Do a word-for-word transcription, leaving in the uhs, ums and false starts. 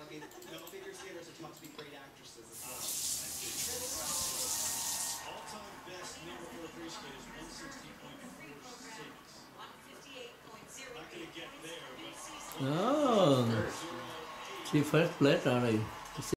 mean, you know, figure skaters are taught to be great actresses as well. All-time best number for a free skate is one sixty point four six. Not going to get there, but Oh, she first place already.